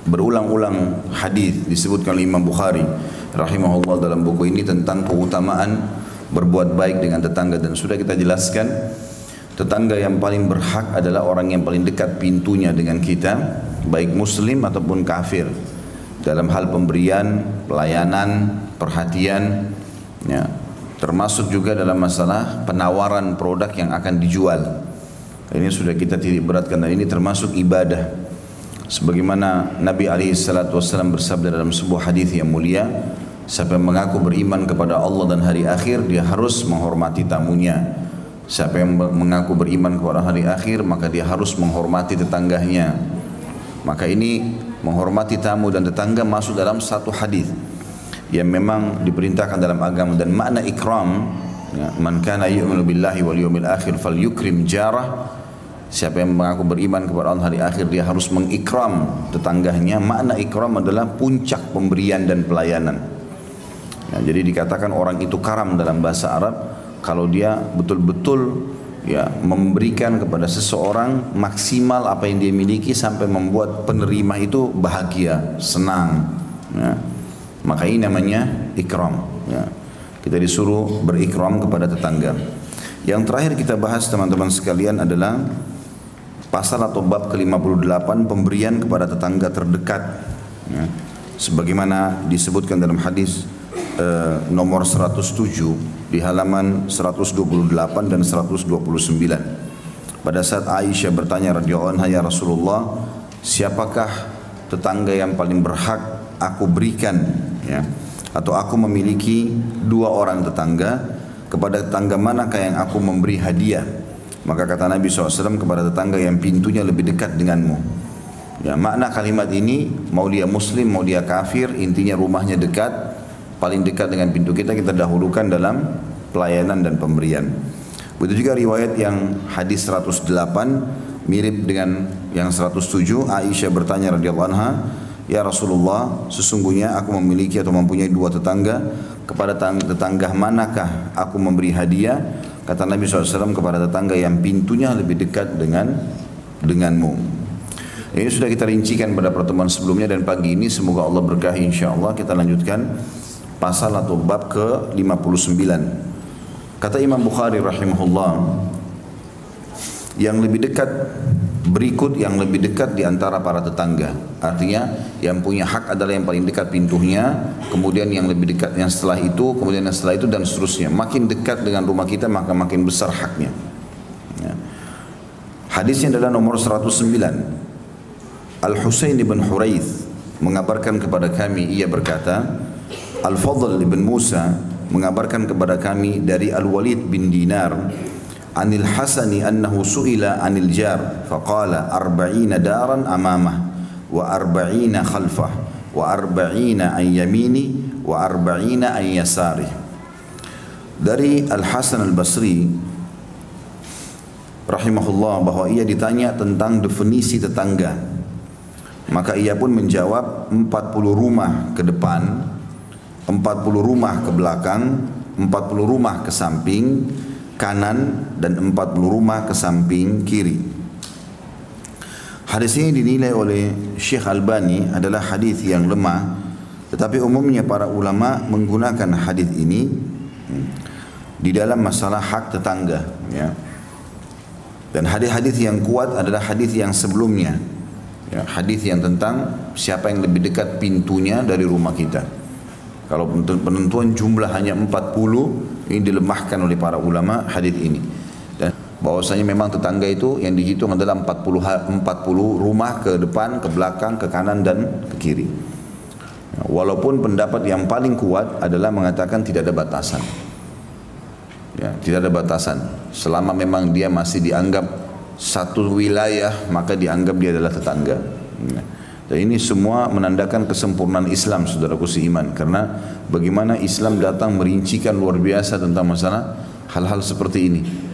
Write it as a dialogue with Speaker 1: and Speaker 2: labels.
Speaker 1: berulang-ulang hadis disebutkan oleh Imam Bukhari rahimahullah dalam buku ini tentang keutamaan berbuat baik dengan tetangga, dan sudah kita jelaskan tetangga yang paling berhak adalah orang yang paling dekat pintunya dengan kita, baik muslim ataupun kafir, dalam hal pemberian, pelayanan, perhatian, ya, termasuk juga dalam masalah penawaran produk yang akan dijual. Ini sudah kita titik beratkan, dan ini termasuk ibadah. Sebagaimana Nabi SAW bersabda dalam sebuah hadis yang mulia, siapa yang mengaku beriman kepada Allah dan hari akhir, dia harus menghormati tamunya. Siapa yang mengaku beriman kepada hari akhir, maka dia harus menghormati tetangganya. Maka ini menghormati tamu dan tetangga masuk dalam satu hadis yang memang diperintahkan dalam agama. Dan makna ikram, ya, man kana yu'minu billahi wal yawmil akhir falyukrim jarah. Siapa yang mengaku beriman kepada Allah hari akhir, dia harus mengikram tetangganya. Makna ikram adalah puncak pemberian dan pelayanan. Ya, jadi dikatakan orang itu karam dalam bahasa Arab kalau dia betul-betul, ya, memberikan kepada seseorang maksimal apa yang dia miliki sampai membuat penerima itu bahagia, senang. Ya. Maka ini namanya ikram. Ya. Kita disuruh berikram kepada tetangga. Yang terakhir kita bahas teman-teman sekalian adalah pasal atau bab ke-58, pemberian kepada tetangga terdekat, ya. Sebagaimana disebutkan dalam hadis nomor 107 di halaman 128 dan 129. Pada saat Aisyah bertanya radhiyallahu anha, ya Rasulullah, siapakah tetangga yang paling berhak aku berikan, ya, atau aku memiliki dua orang tetangga, kepada tetangga manakah yang aku memberi hadiah? Maka kata Nabi SAW, kepada tetangga yang pintunya lebih dekat denganmu. Ya, makna kalimat ini, mau dia muslim, mau dia kafir, intinya rumahnya dekat, paling dekat dengan pintu kita dahulukan dalam pelayanan dan pemberian. Begitu juga riwayat yang hadis 108, mirip dengan yang 107, Aisyah bertanya radhiyallahu anha, ya Rasulullah, sesungguhnya aku memiliki atau mempunyai dua tetangga, kepada tetangga manakah aku memberi hadiah? Kata Nabi SAW, kepada tetangga yang pintunya lebih dekat denganmu. Ini sudah kita rincikan pada pertemuan sebelumnya, dan pagi ini semoga Allah berkahi insyaAllah kita lanjutkan pasal atau bab ke-59. Kata Imam Bukhari rahimahullah, yang lebih dekat berikut yang lebih dekat di antara para tetangga. Artinya yang punya hak adalah yang paling dekat pintunya, kemudian yang lebih dekat yang setelah itu, kemudian yang setelah itu, dan seterusnya. Makin dekat dengan rumah kita maka makin besar haknya. Ya. Hadisnya adalah nomor 109. Al-Husain bin Huraith mengabarkan kepada kami, ia berkata, Al-Fadl bin Musa mengabarkan kepada kami dari Al-Walid bin Dinar, Anil Hasani annahu su'ila anil jar faqala 40 daran amamah wa 40 khalfah wa 40 an yamini wa 40 an yasari. Dari Al-Hasan Al-Basri rahimahullah bahwa ia ditanya tentang definisi tetangga, maka ia pun menjawab 40 rumah ke depan, 40 rumah ke belakang, 40 rumah ke samping kanan, dan 40 rumah ke samping kiri. Hadis ini dinilai oleh Syekh Albani adalah hadis yang lemah, tetapi umumnya para ulama menggunakan hadis ini di dalam masalah hak tetangga, ya. Dan hadis-hadis yang kuat adalah hadis yang sebelumnya, ya, hadis yang tentang siapa yang lebih dekat pintunya dari rumah kita. Kalau penentuan jumlah hanya 40, ini dilemahkan oleh para ulama hadis ini. Dan bahwasanya memang tetangga itu yang dihitung adalah 40 rumah ke depan, ke belakang, ke kanan, dan ke kiri. Walaupun pendapat yang paling kuat adalah mengatakan tidak ada batasan. Ya, tidak ada batasan. Selama memang dia masih dianggap satu wilayah, maka dianggap dia adalah tetangga. Ya. Dan ini semua menandakan kesempurnaan Islam, saudaraku seiman. Karena bagaimana Islam datang merincikan luar biasa tentang masalah hal-hal seperti ini.